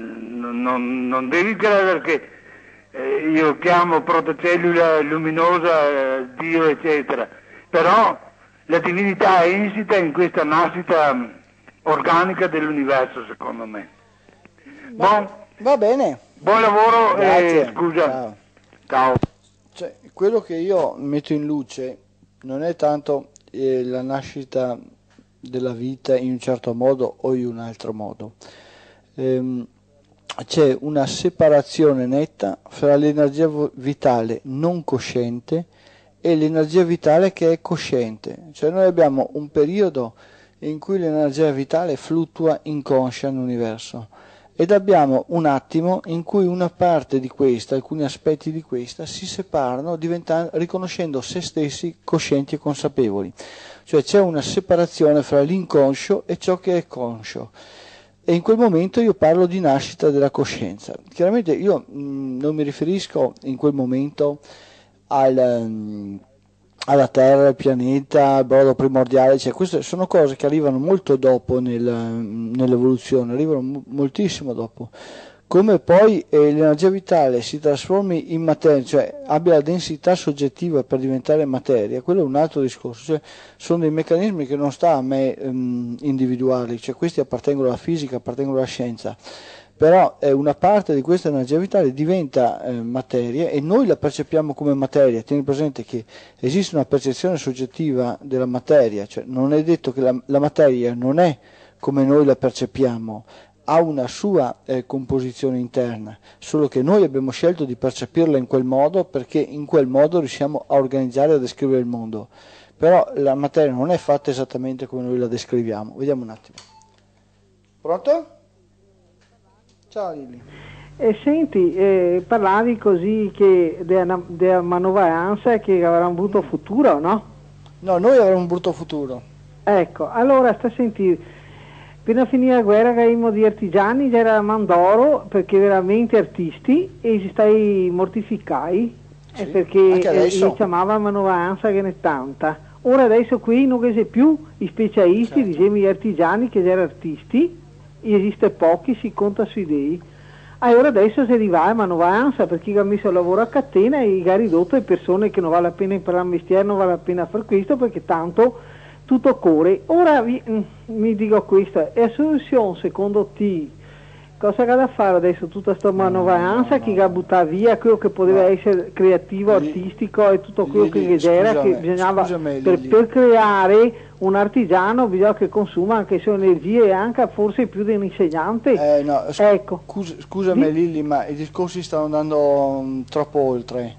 B: non, non devi credere che eh, io chiamo protocellula luminosa eh, Dio, eccetera, però la divinità è insita in questa nascita organica dell'universo, secondo me. Buon,
A: Va bene.
B: buon lavoro.
A: Grazie.
B: E scusa.
A: Ciao.
B: Ciao.
A: Cioè, quello che io metto in luce non è tanto eh, la nascita della vita in un certo modo o in un altro modo. Ehm, c'è una separazione netta fra l'energia vitale non cosciente e l'energia vitale che è cosciente. Cioè noi abbiamo un periodo in cui l'energia vitale fluttua inconscia nell'universo ed abbiamo un attimo in cui una parte di questa, alcuni aspetti di questa si separano diventando, riconoscendo se stessi coscienti e consapevoli. Cioè c'è una separazione fra l'inconscio e ciò che è conscio. E in quel momento io parlo di nascita della coscienza. Chiaramente io mh, non mi riferisco in quel momento al, um, alla Terra, al pianeta, al brodo primordiale, cioè queste sono cose che arrivano molto dopo nel, nell'evoluzione, arrivano m- moltissimo dopo. Come poi eh, l'energia vitale si trasformi in materia, cioè abbia la densità soggettiva per diventare materia, quello è un altro discorso, cioè sono dei meccanismi che non sta a me ehm, individuarli, cioè questi appartengono alla fisica, appartengono alla scienza, però eh, una parte di questa energia vitale diventa eh, materia e noi la percepiamo come materia. Tieni presente che esiste una percezione soggettiva della materia, cioè non è detto che la, la materia non è come noi la percepiamo, ha una sua eh, composizione interna, solo che noi abbiamo scelto di percepirla in quel modo perché in quel modo riusciamo a organizzare e a descrivere il mondo, però la materia non è fatta esattamente come noi la descriviamo. Vediamo un attimo. Pronto? Ciao Lili.
D: E senti, eh, parlavi così che della, della manovalanza che avrà un brutto futuro, no?
A: No, noi avremo un brutto futuro.
D: Ecco, allora sta a sentire. Appena finita la guerra avevamo di artigiani, c'era Mandoro, perché veramente artisti, e si stai mortificai,
A: Sì,
D: eh, perché
A: anche
D: eh,
A: adesso.
D: gli chiamava manovalanza che ne tanta. Ora adesso qui non c'è più i specialisti,
A: Certo.
D: diciamo gli artigiani che erano artisti, esiste pochi, si conta sui dei. Allora adesso si arriva a manovalanza, perché ha messo il lavoro a catena e ha ridotto le persone che non vale la pena imparare il mestiere, non vale la pena fare questo, perché tanto tutto corre. Ora vi, mm, mi dico questa, è la soluzione secondo te? Cosa ha da fare adesso tutta sta manovalanza,
A: no,
D: chi
A: no.
D: ha buttato via quello che poteva
A: No.
D: essere creativo,
A: Lì-
D: artistico e tutto quello
A: Lili,
D: che c'era, che
A: scusami,
D: bisognava
A: scusami,
D: per,
A: Lili.
D: per creare un artigiano bisogna che consuma anche le sue energie e anche forse più di un insegnante.
A: Eh, no, sc-
D: Ecco.
A: scus- scusami
D: Di-
A: Lilli, ma i discorsi stanno andando mh, troppo oltre.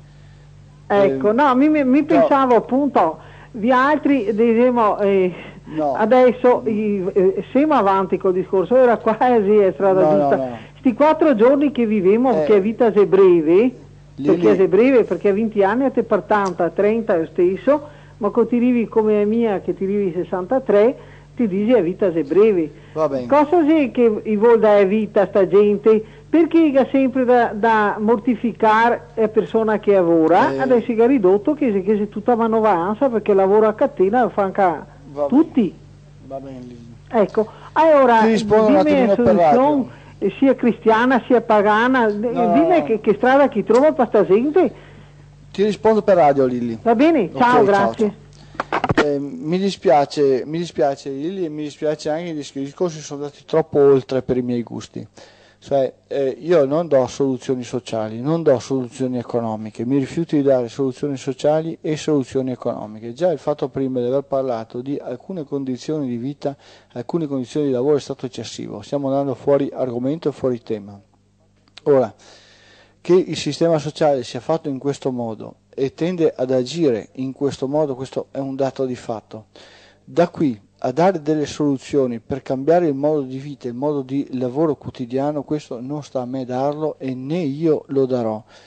D: Ecco,
A: Eh,
D: no, mi, mi- mi
A: no.
D: pensavo appunto, vi altri diciamo, eh,
A: No.
D: adesso i- eh, siamo avanti col discorso, era quasi è strada
A: No, no,
D: giusta.
A: no.
D: Sti quattro giorni che viviamo,
A: Eh.
D: che vita è breve,
A: Lili.
D: perché è breve, perché a venti anni a te per tanta, a trenta è lo stesso, ma quando ti arrivi come è mia, che ti arrivi sessantatré, ti dici a vita è breve.
A: Va bene.
D: Cosa c'è che i vuol dare vita sta gente? Perché ha sempre da, da mortificare la persona che lavora,
A: Eh.
D: adesso è ridotto che, che è tutta manovanza perché lavora a catena, lo fa anche
A: Va bene.
D: tutti.
A: Va bene Lilli.
D: Ecco, allora
A: Ti rispondo un
D: dimmi
A: attimino
D: la
A: per radio.
D: soluzione, eh, sia cristiana sia pagana, d-
A: No.
D: dimmi che, che strada chi trova per sta gente.
A: Ti rispondo per radio Lilli.
D: Va bene?
A: Ok,
D: Ciao,
A: ciao,
D: grazie.
A: Eh, mi dispiace, mi dispiace Lilli e mi dispiace anche che i discorsi sono andati troppo oltre per i miei gusti. Cioè, eh, io non do soluzioni sociali, non do soluzioni economiche, mi rifiuto di dare soluzioni sociali e soluzioni economiche. Già il fatto prima di aver parlato di alcune condizioni di vita, alcune condizioni di lavoro è stato eccessivo, stiamo andando fuori argomento e fuori tema. Ora, che il sistema sociale sia fatto in questo modo e tende ad agire in questo modo, questo è un dato di fatto. Da qui a dare delle soluzioni per cambiare il modo di vita, il modo di lavoro quotidiano, questo non sta a me darlo e né io lo darò.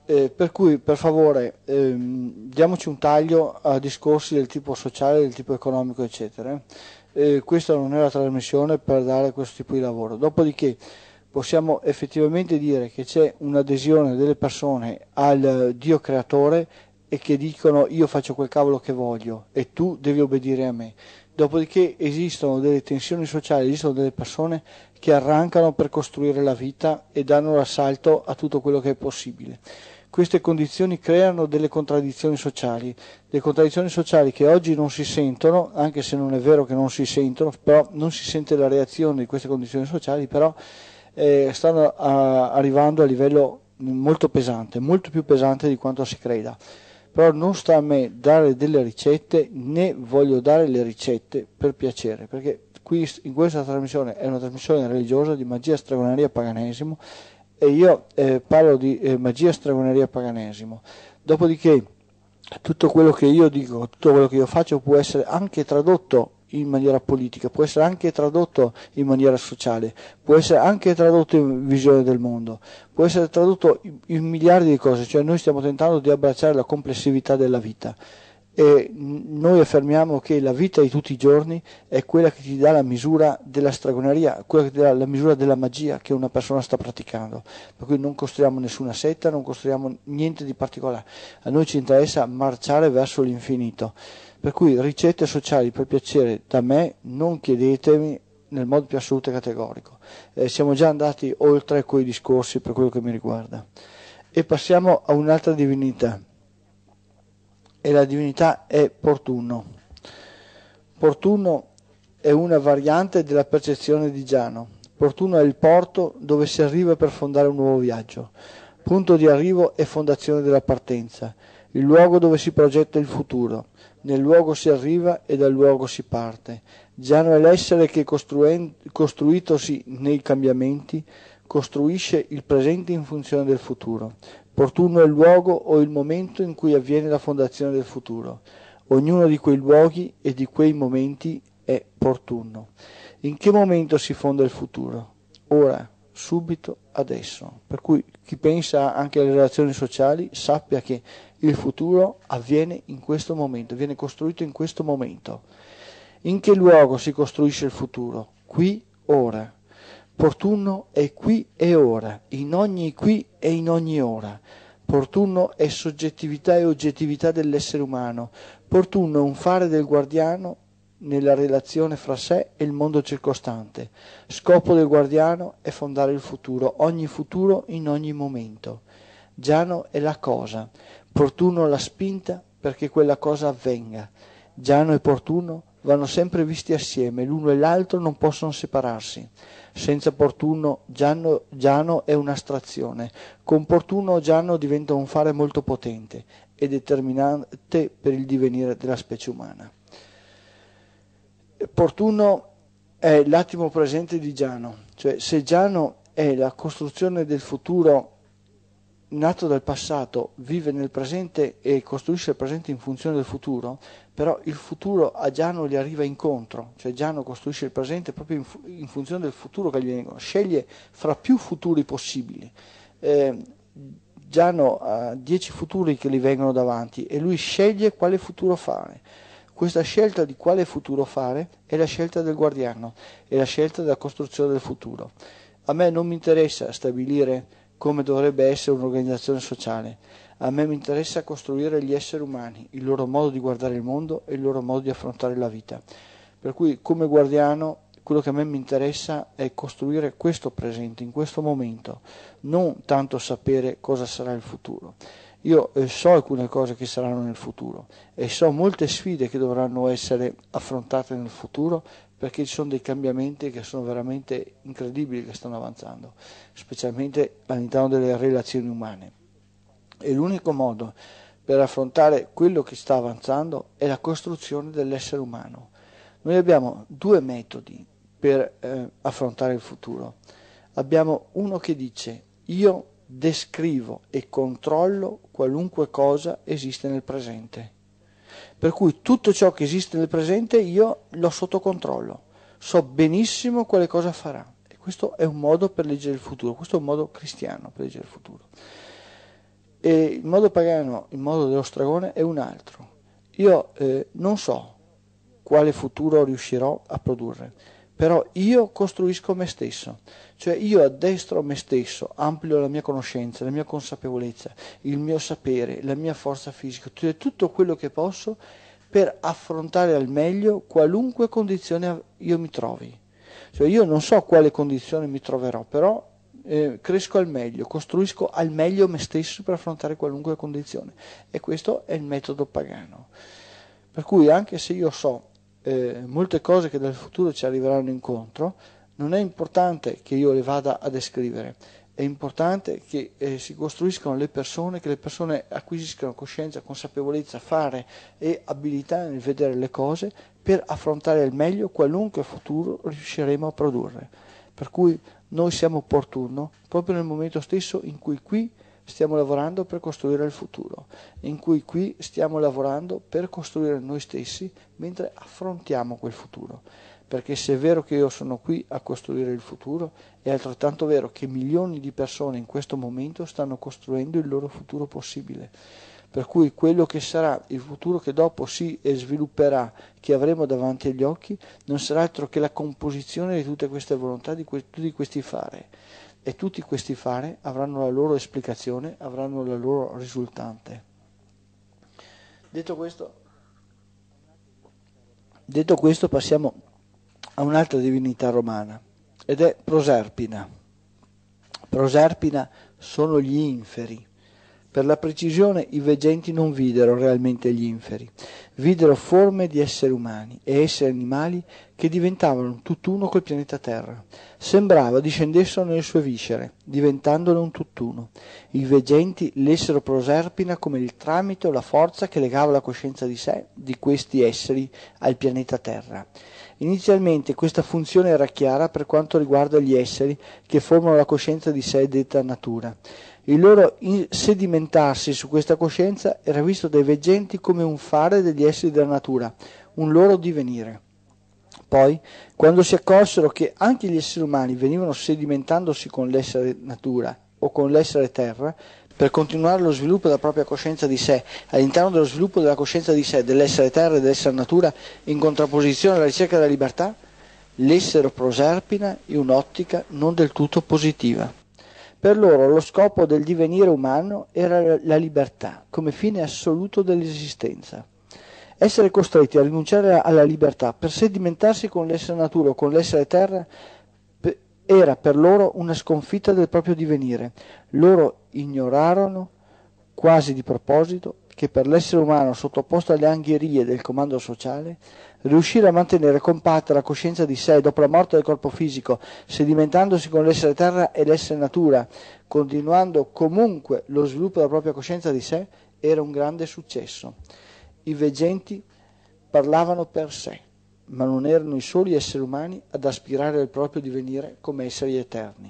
A: Eh, per cui per favore ehm, diamoci un taglio a discorsi del tipo sociale, del tipo economico eccetera. Eh, questa non è la trasmissione per dare questo tipo di lavoro. Dopodiché possiamo effettivamente dire che c'è un'adesione delle persone al Dio creatore e che dicono io faccio quel cavolo che voglio e tu devi obbedire a me. Dopodiché esistono delle tensioni sociali, esistono delle persone che arrancano per costruire la vita e danno l'assalto a tutto quello che è possibile. Queste condizioni creano delle contraddizioni sociali, le contraddizioni sociali che oggi non si sentono, anche se non è vero che non si sentono, però non si sente la reazione di queste condizioni sociali, però eh, stanno a, arrivando a livello molto pesante, molto più pesante di quanto si creda. Però non sta a me dare delle ricette, né voglio dare le ricette per piacere, perché qui in questa trasmissione è una trasmissione religiosa di magia, stregoneria, paganesimo, e io eh, parlo di eh, magia, stregoneria, paganesimo. Dopodiché tutto quello che io dico, tutto quello che io faccio può essere anche tradotto in maniera politica, può essere anche tradotto in maniera sociale, può essere anche tradotto in visione del mondo, può essere tradotto in, in miliardi di cose, cioè noi stiamo tentando di abbracciare la complessività della vita. E noi affermiamo che la vita di tutti i giorni è quella che ti dà la misura della stregoneria, quella che ti dà la misura della magia che una persona sta praticando. Per cui non costruiamo nessuna setta, non costruiamo niente di particolare. A noi ci interessa marciare verso l'infinito. Per cui ricette sociali per piacere da me non chiedetemi nel modo più assoluto e categorico. Eh, siamo già andati oltre quei discorsi per quello che mi riguarda. E passiamo a un'altra divinità. E la divinità è Portunno. Portunno è una variante della percezione di Giano. Portunno è il porto dove si arriva per fondare un nuovo viaggio, punto di arrivo e fondazione della partenza, il luogo dove si progetta il futuro. Nel luogo si arriva e dal luogo si parte. Giano è l'essere che costruitosi nei cambiamenti costruisce il presente in funzione del futuro. Portunno è il luogo o il momento in cui avviene la fondazione del futuro. Ognuno di quei luoghi e di quei momenti è portunno. In che momento si fonda il futuro? Ora, subito, adesso. Per cui chi pensa anche alle relazioni sociali sappia che il futuro avviene in questo momento, viene costruito in questo momento. In che luogo si costruisce il futuro? Qui, ora. Portunno è qui e ora, in ogni qui e in ogni ora. Portunno è soggettività e oggettività dell'essere umano. Portunno è un fare del guardiano nella relazione fra sé e il mondo circostante. Scopo del guardiano è fondare il futuro, ogni futuro in ogni momento. Giano è la cosa, Portunno la spinta perché quella cosa avvenga. Giano e Portunno vanno sempre visti assieme, l'uno e l'altro non possono separarsi. Senza Portunno Giano, Giano è un'astrazione, con Portunno Giano diventa un fare molto potente e determinante per il divenire della specie umana. Portunno è l'attimo presente di Giano, cioè se Giano è la costruzione del futuro nato dal passato, vive nel presente e costruisce il presente in funzione del futuro, però il futuro a Giano gli arriva incontro, cioè Giano costruisce il presente proprio in, fu- in funzione del futuro che gli vengono, sceglie fra più futuri possibili. Eh, Giano ha dieci futuri che gli vengono davanti e lui sceglie quale futuro fare. Questa scelta di quale futuro fare è la scelta del guardiano, è la scelta della costruzione del futuro. A me non mi interessa stabilire come dovrebbe essere un'organizzazione sociale. A me mi interessa costruire gli esseri umani, il loro modo di guardare il mondo e il loro modo di affrontare la vita. Per cui come guardiano quello che a me mi interessa è costruire questo presente, in questo momento, non tanto sapere cosa sarà il futuro. Io eh, so alcune cose che saranno nel futuro e so molte sfide che dovranno essere affrontate nel futuro, perché ci sono dei cambiamenti che sono veramente incredibili che stanno avanzando, specialmente all'interno delle relazioni umane. E l'unico modo per affrontare quello che sta avanzando è la costruzione dell'essere umano. Noi abbiamo due metodi per eh, affrontare il futuro. Abbiamo uno che dice: io descrivo e controllo qualunque cosa esiste nel presente. Per cui tutto ciò che esiste nel presente io l'ho sotto controllo, so benissimo quale cosa farà. E questo è un modo per leggere il futuro, questo è un modo cristiano per leggere il futuro. E il modo pagano, il modo dello stregone è un altro. Io eh, non so quale futuro riuscirò a produrre, però io costruisco me stesso, cioè io addestro me stesso, amplio la mia conoscenza, la mia consapevolezza, il mio sapere, la mia forza fisica, cioè tutto quello che posso per affrontare al meglio qualunque condizione io mi trovi. Cioè io non so quale condizione mi troverò, però eh, cresco al meglio, costruisco al meglio me stesso per affrontare qualunque condizione, e questo è il metodo pagano. Per cui anche se io so eh, molte cose che dal futuro ci arriveranno incontro, non è importante che io le vada a descrivere, è importante che eh, si costruiscano le persone, che le persone acquisiscano coscienza, consapevolezza, fare e abilità nel vedere le cose per affrontare al meglio qualunque futuro riusciremo a produrre. Per cui noi siamo opportuno proprio nel momento stesso in cui qui stiamo lavorando per costruire il futuro, in cui qui stiamo lavorando per costruire noi stessi mentre affrontiamo quel futuro. Perché se è vero che io sono qui a costruire il futuro, è altrettanto vero che milioni di persone in questo momento stanno costruendo il loro futuro possibile. Per cui quello che sarà il futuro che dopo si svilupperà, che avremo davanti agli occhi, non sarà altro che la composizione di tutte queste volontà, di que- tutti questi fare. E tutti questi fare avranno la loro esplicazione, avranno la loro risultante. Detto questo, detto questo passiamo a un'altra divinità romana, ed è Proserpina. Proserpina sono gli inferi. Per la precisione, i veggenti non videro realmente gli inferi, videro forme di esseri umani e esseri animali che diventavano un tutt'uno col pianeta Terra. Sembrava discendessero nelle sue viscere, diventandone un tutt'uno. I veggenti lessero Proserpina come il tramite o la forza che legava la coscienza di sé, di questi esseri, al pianeta Terra. Inizialmente questa funzione era chiara per quanto riguarda gli esseri che formano la coscienza di sé detta natura. Il loro sedimentarsi su questa coscienza era visto dai veggenti come un fare degli esseri della natura, un loro divenire. Poi, quando si accorsero che anche gli esseri umani venivano sedimentandosi con l'essere natura o con l'essere terra, per continuare lo sviluppo della propria coscienza di sé, all'interno dello sviluppo della coscienza di sé, dell'essere terra e dell'essere natura, in contrapposizione alla ricerca della libertà, lessero Proserpina in un'ottica non del tutto positiva. Per loro lo scopo del divenire umano era la libertà, come fine assoluto dell'esistenza. Essere costretti a rinunciare alla libertà per sedimentarsi con l'essere natura o con l'essere terra era per loro una sconfitta del proprio divenire. Loro ignorarono, quasi di proposito, che per l'essere umano sottoposto alle angherie del comando sociale, riuscire a mantenere compatta la coscienza di sé dopo la morte del corpo fisico, sedimentandosi con l'essere terra e l'essere natura, continuando comunque lo sviluppo della propria coscienza di sé, era un grande successo. I veggenti parlavano per sé, ma non erano i soli esseri umani ad aspirare al proprio divenire come esseri eterni.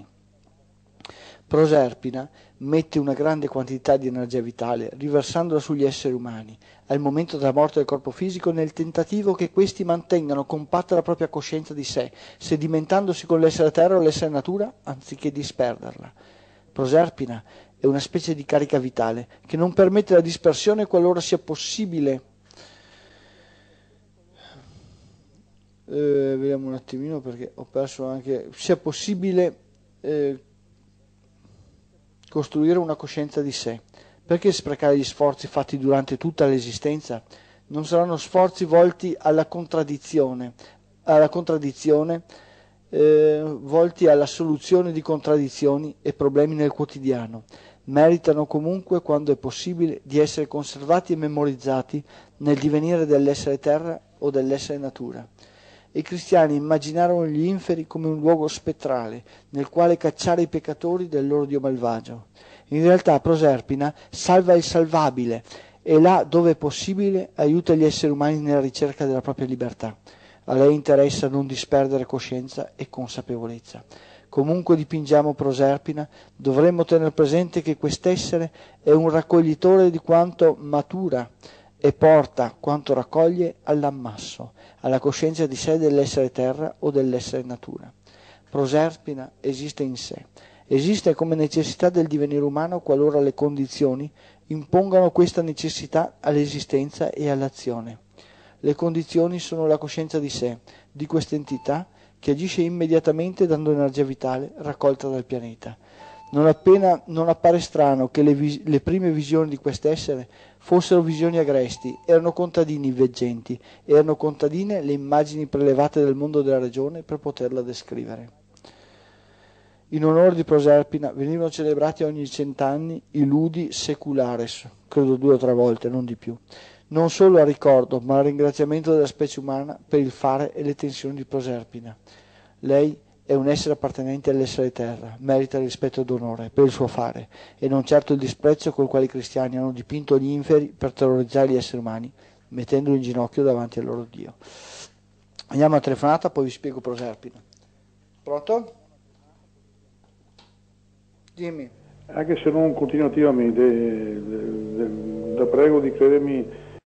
A: Proserpina mette una grande quantità di energia vitale, riversandola sugli esseri umani, al momento della morte del corpo fisico, nel tentativo che questi mantengano compatta la propria coscienza di sé, sedimentandosi con l'essere terra o l'essere natura, anziché disperderla. Proserpina è una specie di carica vitale che non permette la dispersione qualora sia possibile. Eh, vediamo un attimino perché ho perso anche. sia possibile eh, costruire una coscienza di sé. Perché sprecare gli sforzi fatti durante tutta l'esistenza? Non saranno sforzi volti alla contraddizione, alla contraddizione, eh, volti alla soluzione di contraddizioni e problemi nel quotidiano. Meritano comunque, quando è possibile, di essere conservati e memorizzati nel divenire dell'essere terra o dell'essere natura. I cristiani immaginarono gli inferi come un luogo spettrale nel quale cacciare i peccatori del loro dio malvagio. In realtà Proserpina salva il salvabile e là dove è possibile aiuta gli esseri umani nella ricerca della propria libertà. A lei interessa non disperdere coscienza e consapevolezza. Comunque dipingiamo Proserpina, dovremmo tenere presente che quest'essere è un raccoglitore di quanto matura e porta quanto raccoglie all'ammasso, alla coscienza di sé dell'essere terra o dell'essere natura. Proserpina esiste in sé, Esiste come necessità del divenire umano qualora le condizioni impongano questa necessità all'esistenza e all'azione. Le condizioni sono la coscienza di sé, di questa entità, che agisce immediatamente dando energia vitale raccolta dal pianeta. Non appena non appare strano che le, vis- le prime visioni di quest'essere fossero visioni agresti, erano contadini veggenti, erano contadine le immagini prelevate dal mondo della regione per poterla descrivere. In onore di Proserpina venivano celebrati ogni cent'anni i ludi seculares, credo due o tre volte, non di più, non solo a ricordo, ma a ringraziamento della specie umana per il fare e le tensioni di Proserpina. Lei è un essere appartenente all'essere terra, merita rispetto ed onore per il suo fare, e non certo il disprezzo col quale i cristiani hanno dipinto gli inferi per terrorizzare gli esseri umani, mettendoli in ginocchio davanti al loro Dio. Andiamo a telefonata, poi vi spiego Proserpina. Pronto? Dimmi.
E: Anche se non continuativamente, le, le, le, la prego di credermi